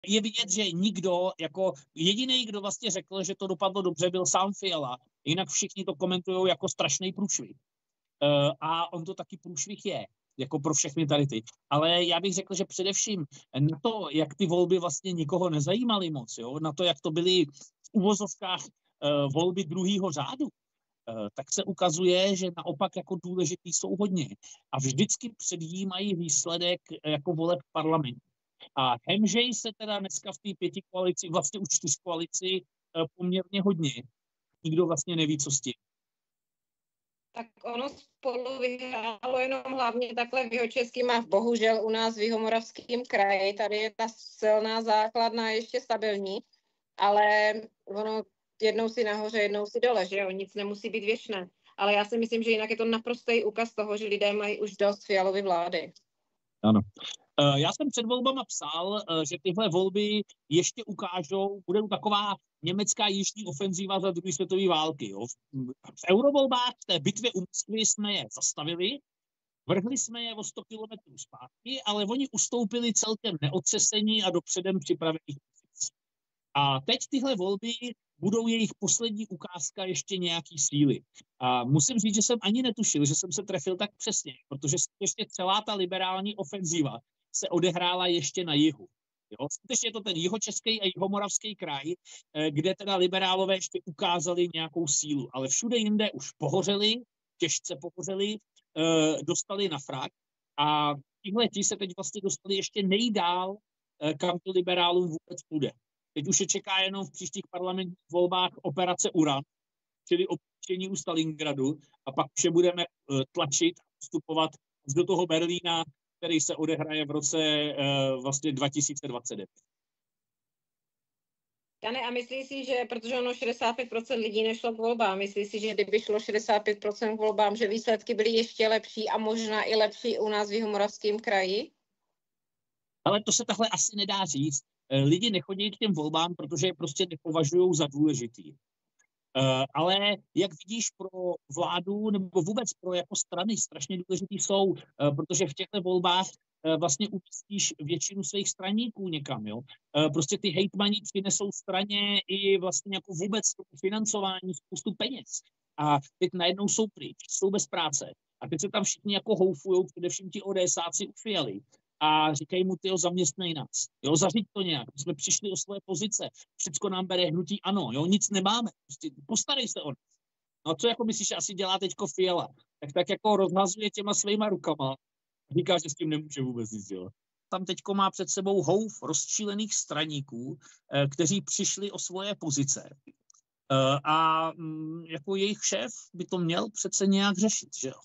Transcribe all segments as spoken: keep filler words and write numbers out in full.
Je vidět, že nikdo, jako jediný, kdo vlastně řekl, že to dopadlo dobře, byl sám Fiala. Jinak všichni to komentují jako strašný průšvih. Uh, a on to taky průšvih je, jako pro všechny tady ty. Ale já bych řekl, že především na to, jak ty volby vlastně nikoho nezajímaly moc, jo? Na to, jak to byly v uvozovkách uh, volby druhého řádu, uh, tak se ukazuje, že naopak jako důležitý jsou hodně. A vždycky předjímají výsledek jako voleb v parlamentu. A hemžej se teda dneska v té pěti koalici, vlastně už čtyř koalici, poměrně hodně. Nikdo vlastně neví, co s tím. Tak ono spolu vyhrálo jenom hlavně takhle v Jihočeském a bohužel u nás v Jihomoravském kraji. Tady je ta silná základna ještě stabilní, ale ono jednou si nahoře, jednou si dole, že jo, nic nemusí být věčné. Ale já si myslím, že jinak je to naprostý úkaz toho, že lidé mají už dost Fialovy vlády. Ano. Já jsem před volbama psal, že tyhle volby ještě ukážou, bude taková německá jižní ofenzíva za druhé světové války. Jo. V eurovolbách, v té bitvě u Moskvy jsme je zastavili, vrhli jsme je o sto kilometrů zpátky, ale oni ustoupili celkem neotřesení a dopředem připravených pozic. A teď tyhle volby budou jejich poslední ukázka ještě nějaký síly. A musím říct, že jsem ani netušil, že jsem se trefil tak přesně, protože ještě celá ta liberální ofenzíva se odehrála ještě na jihu. Jo? Skutečně je to ten jihočeský a jihomoravský kraj, kde teda liberálové ještě ukázali nějakou sílu, ale všude jinde už pohořeli, těžce pohořeli, dostali na frak a tihleti se teď vlastně dostali ještě nejdál, kam to liberálům vůbec půjde. Teď už je čeká jenom v příštích parlamentních volbách operace Uran, čili občení u Stalingradu, a pak vše budeme tlačit a vstupovat do toho Berlína, který se odehraje v roce uh, vlastně dva tisíce dvacet devět. Jane, a myslíš si, že, protože ono šedesát pět procent lidí nešlo k volbám, myslíš si, že kdyby šlo šedesát pět procent k volbám, že výsledky byly ještě lepší a možná i lepší u nás v Jihomoravském kraji? Ale to se takhle asi nedá říct. Lidi nechodí k těm volbám, protože je prostě nepovažují za důležitý. Uh, ale jak vidíš, pro vládu nebo vůbec pro jako strany strašně důležitý jsou, uh, protože v těchto volbách uh, vlastně umístíš většinu svých straníků někam. Jo? Uh, prostě ty hejtmani přinesou straně i vlastně jako vůbec financování spoustu peněz. A teď najednou jsou pryč, jsou bez práce. A teď se tam všichni jako houfujou, především ti ODSáci u Fialy. A říkají mu, tyjo, zaměstnej nás. Jo, zaříď to nějak. My jsme přišli o svoje pozice. Všecko nám bere hnutí ano. Jo, nic nemáme. Prostě postarej se o nás. No a co jako myslíš, že asi dělá teďko Fiala? Tak tak jako rozhazuje těma svýma rukama. Říká, že s tím nemůže vůbec nic dělat. Tam teďko má před sebou houf rozčílených straníků, kteří přišli o svoje pozice. A jako jejich šéf by to měl přece nějak řešit, že jo?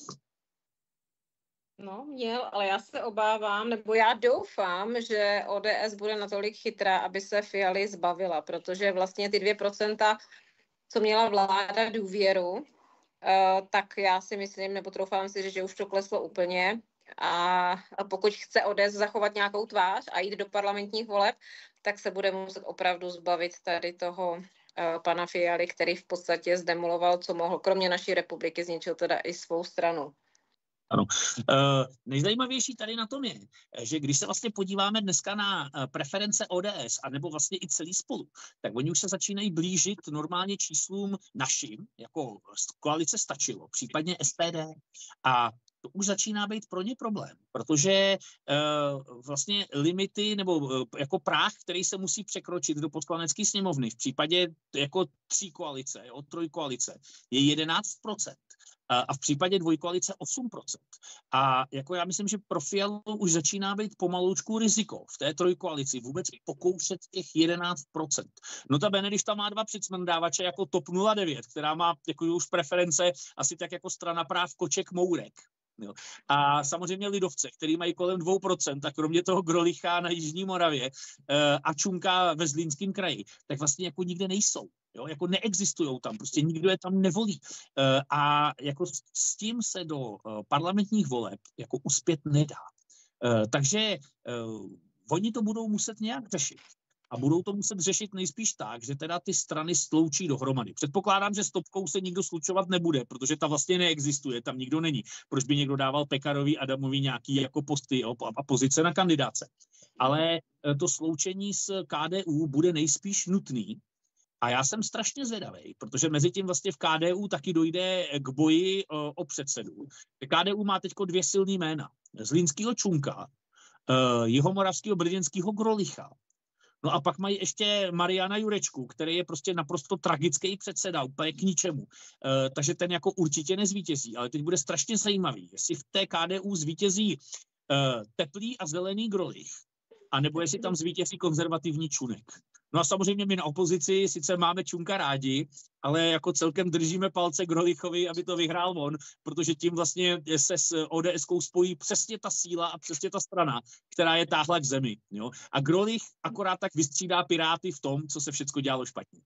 No, měl, ale já se obávám, nebo já doufám, že O D S bude natolik chytrá, aby se Fialy zbavila, protože vlastně ty dvě procenta, co měla vláda důvěru, uh, tak já si myslím, nebo troufám si, že už to kleslo úplně. A, a pokud chce O D S zachovat nějakou tvář a jít do parlamentních voleb, tak se bude muset opravdu zbavit tady toho uh, pana Fialy, který v podstatě zdemoloval, co mohl, kromě naší republiky, zničil teda i svou stranu. Ano. Uh, nejzajímavější tady na tom je, že když se vlastně podíváme dneska na preference O D S, anebo vlastně i celý Spolu, tak oni už se začínají blížit normálně číslům našim, jako koalice Stačilo, případně S P D. A to už začíná být pro ně problém, protože uh, vlastně limity nebo uh, jako práh, který se musí překročit do poslanecké sněmovny v případě jako tří koalice, jo, trojkoalice, je jedenáct procent. A v případě dvojkoalice osm procent. A jako já myslím, že pro Fialu už začíná být pomaloučku riziko v té trojkoalici vůbec pokoušet těch jedenáct procent. Notabene, když tam má dva přicmrdávače jako TOP nula devět, která má jako už preference asi tak jako strana práv Koček Mourek. Jo. A samozřejmě lidovce, který mají kolem dvě procenta, a kromě toho Grolicha na Jižní Moravě a Čunka ve Zlínském kraji, tak vlastně jako nikde nejsou. Jo, jako neexistujou tam, prostě nikdo je tam nevolí. Uh, a jako s tím se do uh, parlamentních voleb jako uspět nedá. Uh, takže uh, oni to budou muset nějak řešit. A budou to muset řešit nejspíš tak, že teda ty strany sloučí dohromady. Předpokládám, že s Topkou se nikdo slučovat nebude, protože ta vlastně neexistuje, tam nikdo není. Proč by někdo dával Pekarovi, Adamovi nějaký jako posty jo, a pozice na kandidáce. ale to sloučení s K D U bude nejspíš nutný. A já jsem strašně zvědavý, protože mezi tím vlastně v K D U taky dojde k boji o, o předsedu. K D U má teď dvě silný jména. Zlínskýho Čunka, jihomoravského brněnského Grolicha. No a pak mají ještě Mariana Jurečku, který je prostě naprosto tragický předseda, úplně k ničemu. E, takže ten jako určitě nezvítězí. Ale teď bude strašně zajímavý, jestli v té K D U zvítězí e, teplý a zelený Grolich, anebo jestli tam zvítězí konzervativní Čunek. No a samozřejmě my na opozici sice máme Čunka rádi, ale jako celkem držíme palce Grolichovi, aby to vyhrál on, protože tím vlastně se s ODSkou spojí přesně ta síla a přesně ta strana, která je táhla k zemi. Jo? A Grolich akorát tak vystřídá Piráty v tom, co se všecko dělalo špatně.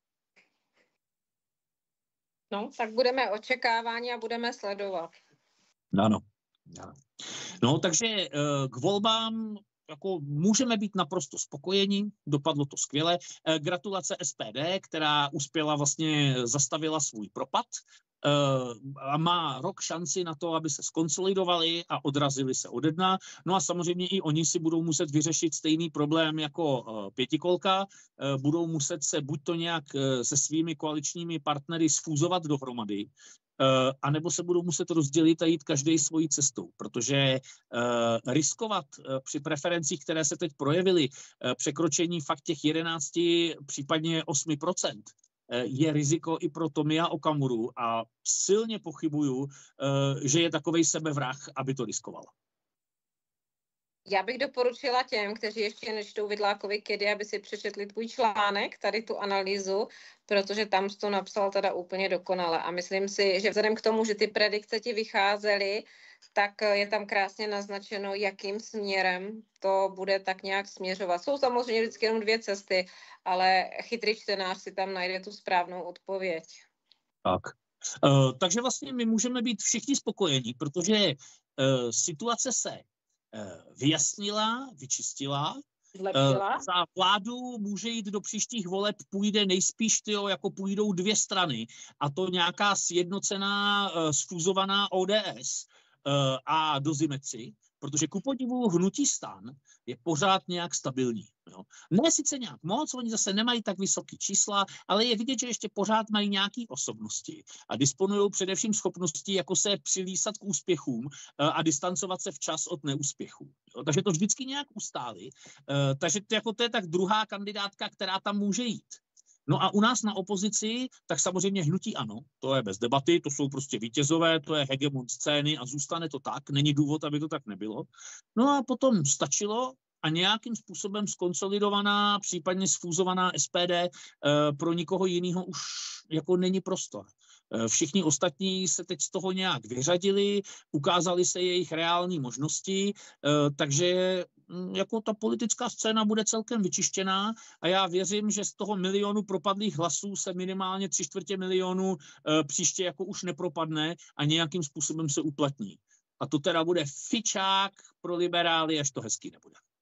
No, tak budeme očekávání a budeme sledovat. Ano. ano. No, takže k volbám jako můžeme být naprosto spokojeni, dopadlo to skvěle. Gratulace S P D, která uspěla vlastně, zastavila svůj propad a má rok šanci na to, aby se skonsolidovali a odrazili se ode dna. No a samozřejmě i oni si budou muset vyřešit stejný problém jako pětikolka. Budou muset se buď to nějak se svými koaličními partnery sfúzovat dohromady, a nebo se budou muset rozdělit a jít každý svojí cestou, protože uh, riskovat uh, při preferencích, které se teď projevily, uh, překročení fakt těch jedenácti, případně osmi procent, uh, je riziko i pro Tomia Okamuru a silně pochybuju, uh, že je takovej sebevrah, aby to riskoval. Já bych doporučila těm, kteří ještě nečtou Vidlákovi Kedy, aby si přečetli tvůj článek, tady tu analýzu, protože tam jsi to napsal teda úplně dokonale. A myslím si, že vzhledem k tomu, že ty predikce ti vycházely, tak je tam krásně naznačeno, jakým směrem to bude tak nějak směřovat. Jsou samozřejmě vždycky jenom dvě cesty, ale chytrý čtenář si tam najde tu správnou odpověď. Tak. Uh, takže vlastně my můžeme být všichni spokojení, protože uh, situace se vyjasnila, vyčistila. Zlepšila. Za vládu může jít do příštích voleb, půjde nejspíš, tyjo, jako půjdou dvě strany, a to nějaká sjednocená, sfúzovaná O D S a dozimetři, protože ku podivu hnutí STAN je pořád nějak stabilní. Jo. Ne sice nějak moc, oni zase nemají tak vysoké čísla, ale je vidět, že ještě pořád mají nějaké osobnosti a disponují především schopností, jako se přilísat k úspěchům a distancovat se včas od neúspěchů. Jo. Takže to vždycky nějak ustáli. Takže to, jako to je tak druhá kandidátka, která tam může jít. No a u nás na opozici, tak samozřejmě hnutí ANO, to je bez debaty, to jsou prostě vítězové, to je hegemon scény a zůstane to tak, není důvod, aby to tak nebylo. No a potom stačilo a nějakým způsobem skonsolidovaná, případně sfúzovaná S P D, pro nikoho jiného už jako není prostor. Všichni ostatní se teď z toho nějak vyřadili, ukázali se jejich reální možnosti, takže jako ta politická scéna bude celkem vyčištěná a já věřím, že z toho milionu propadlých hlasů se minimálně tři čtvrtě milionu příště jako už nepropadne a nějakým způsobem se uplatní. A to teda bude fičák pro liberály, až to hezký nebude.